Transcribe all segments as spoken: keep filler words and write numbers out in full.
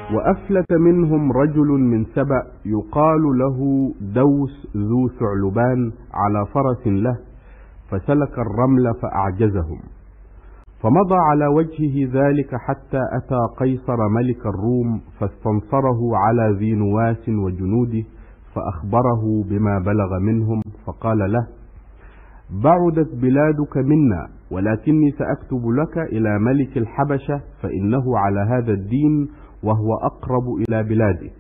وأفلت منهم رجل من سبأ يقال له دوس ذو ثعلبان على فرس له، فسلك الرمل فأعجزهم، فمضى على وجهه ذلك حتى أتى قيصر ملك الروم، فاستنصره على ذي نواس وجنوده، فأخبره بما بلغ منهم، فقال له: بعدت بلادك منا، ولكني سأكتب لك إلى ملك الحبشة، فإنه على هذا الدين وهو أقرب إلى بلادك.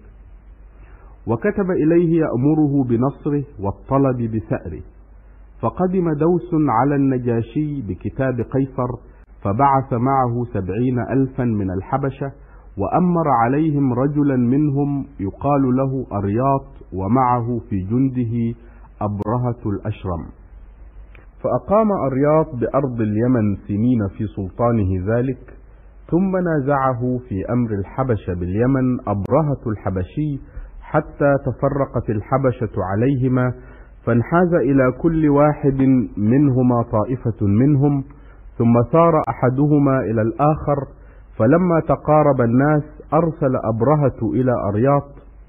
وكتب إليه يأمره بنصره والطلب بسأره. فقدم دوس على النجاشي بكتاب قيصر، فبعث معه سبعين ألفا من الحبشة، وأمر عليهم رجلا منهم يقال له أرياط، ومعه في جنده أبرهة الأشرم. فأقام أرياط بأرض اليمن سنين في سلطانه ذلك، ثم نازعه في أمر الحبشة باليمن أبرهة الحبشي، حتى تفرقت الحبشة عليهما، فانحاز إلى كل واحد منهما طائفة منهم، ثم سار أحدهما إلى الآخر. فلما تقارب الناس أرسل أبرهة إلى أرياط: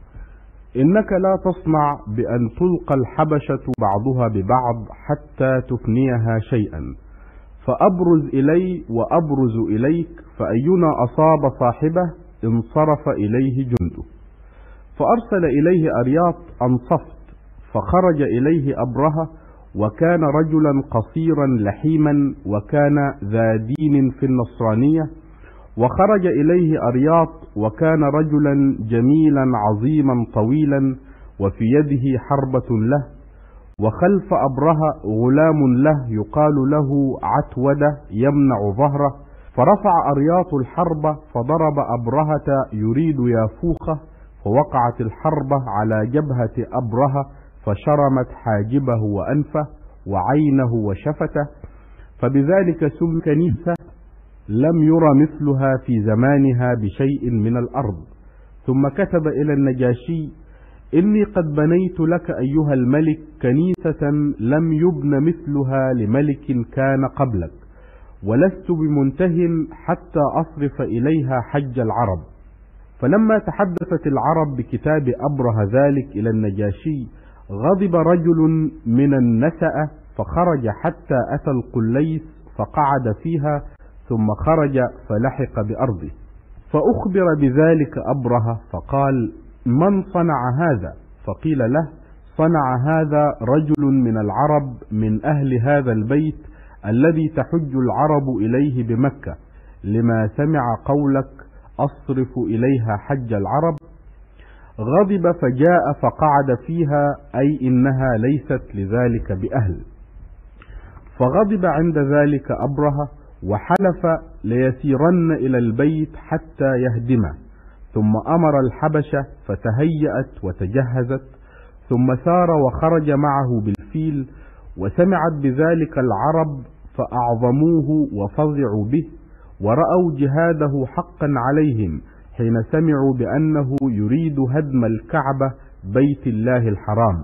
إنك لا تصنع بأن تلقى الحبشة بعضها ببعض حتى تفنيها شيئا، فأبرز إلي وأبرز إليك، فأينا أصاب صاحبه انصرف إليه جنده. فأرسل إليه أرياط أنصفت، فخرج إليه أبرهة، وكان رجلا قصيرا لحيما، وكان ذا دين في النصرانية. وخرج إليه أرياط، وكان رجلا جميلا عظيما طويلا، وفي يده حربة له، وخلف أبرهة غلام له يقال له عتودة يمنع ظهره. فرفع أرياط الحربة، فضرب أبرهة يريد يافوخه، فوقعت الحربة على جبهة أبرهة، فشرمت حاجبه وأنفه وعينه وشفته، فبذلك سم كنيسة لم ير مثلها في زمانها بشيء من الأرض. ثم كتب إلى النجاشي: إني قد بنيت لك أيها الملك كنيسة لم يبن مثلها لملك كان قبلك، ولست بمنته حتى أصرف إليها حج العرب. فلما تحدثت العرب بكتاب أبره ذلك إلى النجاشي، غضب رجل من النسأ، فخرج حتى أتى القليس فقعد فيها، ثم خرج فلحق بأرضه. فأخبر بذلك أبرهة، فقال: من صنع هذا؟ فقيل له: صنع هذا رجل من العرب من أهل هذا البيت الذي تحج العرب إليه بمكة، لما سمع قولك أصرف إليها حج العرب. غضب فجاء فقعد فيها، أي إنها ليست لذلك بأهل. فغضب عند ذلك أبرهة، وحلف ليسيرن إلى البيت حتى يهدمه. ثم أمر الحبشة فتهيأت وتجهزت، ثم سار وخرج معه بالفيل. وسمعت بذلك العرب فأعظموه وفزعوا به، ورأوا جهاده حقا عليهم حين سمعوا بأنه يريد هدم الكعبة بيت الله الحرام.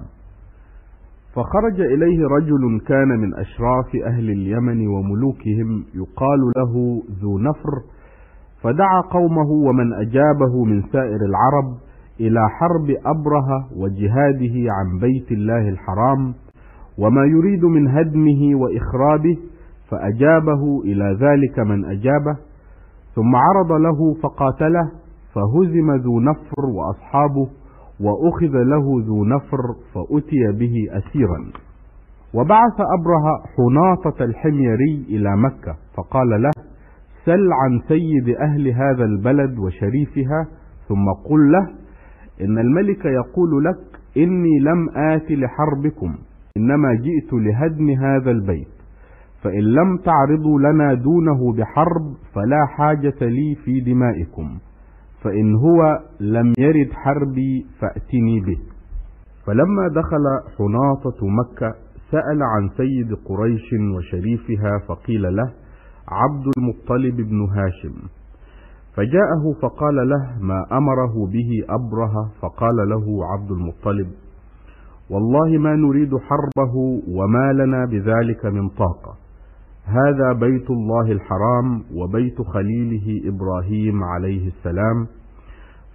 فخرج إليه رجل كان من أشراف أهل اليمن وملوكهم يقال له ذو نفر، فدعا قومه ومن أجابه من سائر العرب إلى حرب أبرهة وجهاده عن بيت الله الحرام، وما يريد من هدمه وإخرابه، فأجابه إلى ذلك من أجابه. ثم عرض له فقاتله، فهزم ذو نفر وأصحابه، وأخذ له ذو نفر فأتي به أسيرا. وبعث أبرهة حناطة الحميري إلى مكة، فقال له: سل عن سيد أهل هذا البلد وشريفها، ثم قل له: إن الملك يقول لك إني لم آت لحربكم، إنما جئت لهدم هذا البيت، فإن لم تعرضوا لنا دونه بحرب فلا حاجة لي في دمائكم، فإن هو لم يرد حربي فأتني به. فلما دخل حناطة مكة سأل عن سيد قريش وشريفها، فقيل له: عبد المطلب بن هاشم. فجاءه فقال له ما أمره به أبرهة، فقال له عبد المطلب: والله ما نريد حربه، وما لنا بذلك من طاقة. هذا بيت الله الحرام وبيت خليله إبراهيم عليه السلام،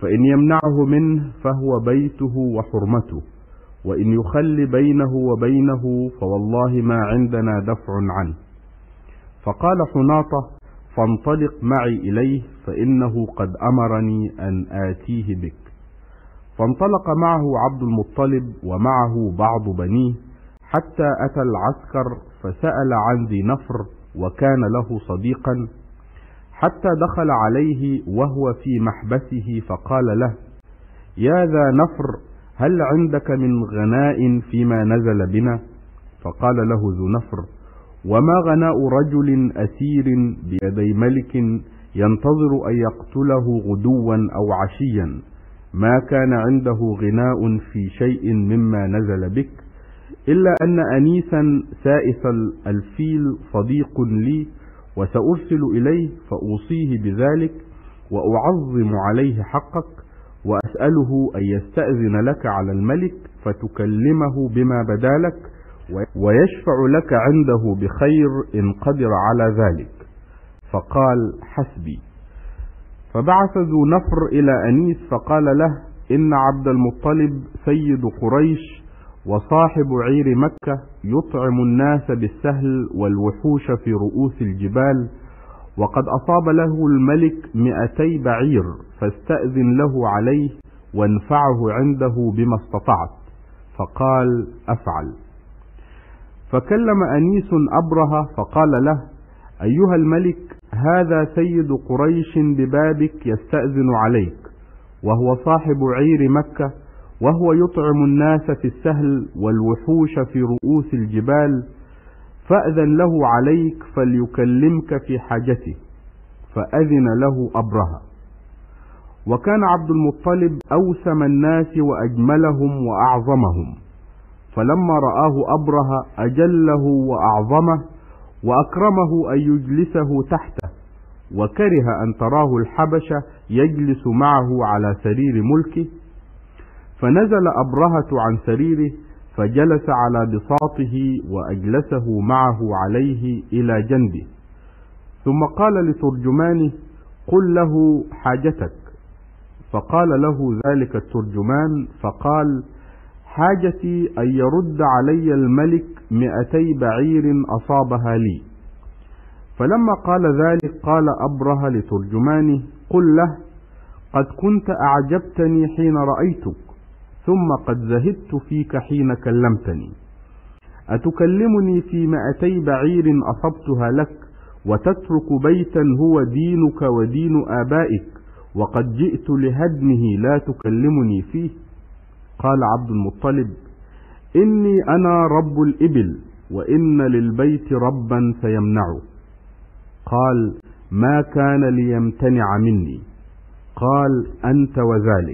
فإن يمنعه منه فهو بيته وحرمته، وإن يخل بينه وبينه فوالله ما عندنا دفع عنه. فقال حناطة: فانطلق معي إليه فإنه قد أمرني أن آتيه بك. فانطلق معه عبد المطلب ومعه بعض بنيه حتى أتى العسكر، فسأل عن ذي نفر وكان له صديقا، حتى دخل عليه وهو في محبسه فقال له: يا ذا نفر، هل عندك من غناء فيما نزل بنا؟ فقال له ذو نفر: وما غناء رجل أسير بيدي ملك ينتظر أن يقتله غدوا أو عشيا؟ ما كان عنده غناء في شيء مما نزل بك، إلا أن أنيسا سائس الفيل صديق لي، وسأرسل إليه فأوصيه بذلك وأعظم عليه حقك، وأسأله أن يستأذن لك على الملك فتكلمه بما بدالك، ويشفع لك عنده بخير إن قدر على ذلك. فقال: حسبي. فبعث ذو نفر إلى أنيس فقال له: إن عبد المطلب سيد قريش وصاحب عير مكة يطعم الناس بالسهل والوحوش في رؤوس الجبال، وقد أصاب له الملك مئتي بعير، فاستأذن له عليه وانفعه عنده بما استطعت. فقال: أفعل. فكلم أنيس أبرهة فقال له: أيها الملك، هذا سيد قريش ببابك يستأذن عليك، وهو صاحب عير مكة، وهو يطعم الناس في السهل والوحوش في رؤوس الجبال، فأذن له عليك فليكلمك في حاجته. فأذن له أبرهة. وكان عبد المطلب أوسم الناس وأجملهم وأعظمهم، فلما رآه أبرهة أجله وأعظمه وأكرمه أن يجلسه تحته، وكره أن تراه الحبشة يجلس معه على سرير ملكه. فنزل أبرهة عن سريره فجلس على بساطه وأجلسه معه عليه إلى جنبه، ثم قال لترجمانه: قل له حاجتك. فقال له ذلك الترجمان فقال: حاجتي أن يرد علي الملك مئتي بعير أصابها لي. فلما قال ذلك قال أبرهة لترجمانه: قل له: قد كنت أعجبتني حين رأيتك، ثم قد زهدت فيك حين كلمتني. أتكلمني في مئتي بعير أصبتها لك، وتترك بيتا هو دينك ودين آبائك، وقد جئت لهدمه لا تكلمني فيه؟ قال عبد المطلب: إني أنا رب الإبل، وإن للبيت ربا سيمنعه. قال: ما كان ليمتنع مني. قال: أنت وذلك.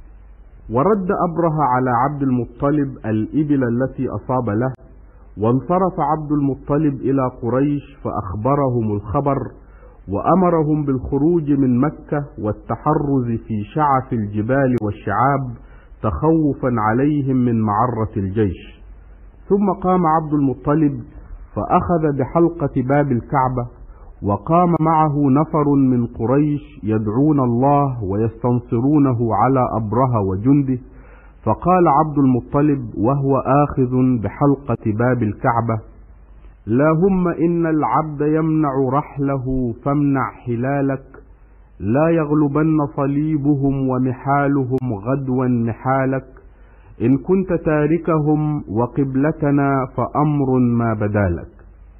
ورد أبرهة على عبد المطلب الإبل التي أصاب له، وانصرف عبد المطلب إلى قريش فأخبرهم الخبر، وأمرهم بالخروج من مكة والتحرز في شعف الجبال والشعاب تخوفا عليهم من معرة الجيش. ثم قام عبد المطلب فأخذ بحلقة باب الكعبة، وقام معه نفر من قريش يدعون الله ويستنصرونه على أبرهة وجنده. فقال عبد المطلب وهو آخذ بحلقة باب الكعبة: اللهم إن العبد يمنع رحله فامنع حلالك، لا يغلبن صليبهم ومحالهم غدوا محالك، إن كنت تاركهم وقبلتنا فأمر ما بدالك.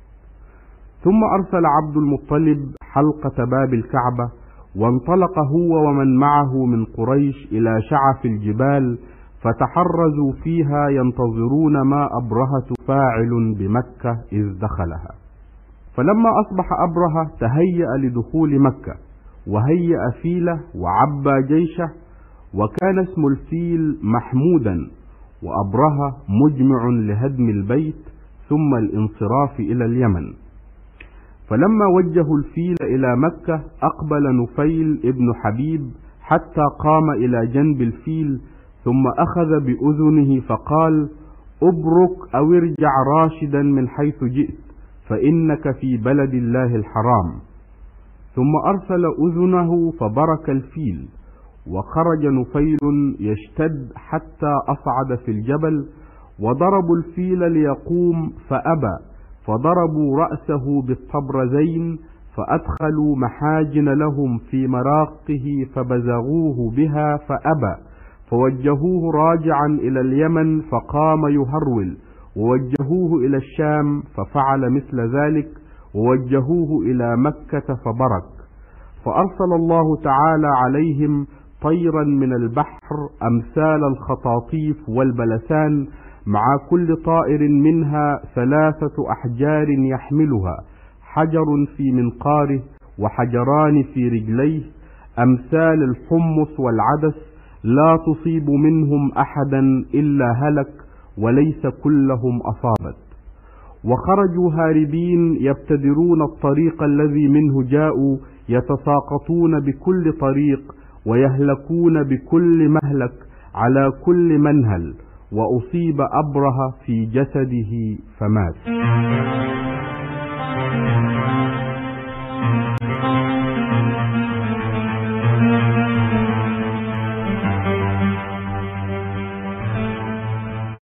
ثم أرسل عبد المطلب حلقة باب الكعبة، وانطلق هو ومن معه من قريش إلى شعف الجبال، فتحرزوا فيها ينتظرون ما أبرهة فاعل بمكة إذ دخلها. فلما أصبح أبرهة تهيأ لدخول مكة، وهيأ فيله وعبى جيشه، وكان اسم الفيل محمودا، وأبرهة مجمع لهدم البيت ثم الانصراف إلى اليمن. فلما وجهوا الفيل إلى مكة أقبل نفيل ابن حبيب حتى قام إلى جنب الفيل، ثم أخذ بأذنه فقال: أبرك أو ارجع راشدا من حيث جئت، فإنك في بلد الله الحرام. ثم أرسل أذنه فبرك الفيل، وخرج نفيل يشتد حتى أصعد في الجبل، وضربوا الفيل ليقوم فأبى، فضربوا رأسه بالطبرزين، فأدخلوا محاجن لهم في مراقه فبزغوه بها فأبى، فوجهوه راجعا إلى اليمن فقام يهرول، ووجهوه إلى الشام ففعل مثل ذلك، ووجهوه إلى مكة فبرك. فأرسل الله تعالى عليهم طيرا من البحر أمثال الخطاطيف والبلسان، مع كل طائر منها ثلاثة أحجار يحملها، حجر في منقاره وحجران في رجليه، أمثال الحمص والعدس، لا تصيب منهم أحدا إلا هلك، وليس كلهم أصابت. وخرجوا هاربين يبتدرون الطريق الذي منه جاءوا، يتساقطون بكل طريق، ويهلكون بكل مهلك على كل منهل، وأصيب أبره في جسده فمات.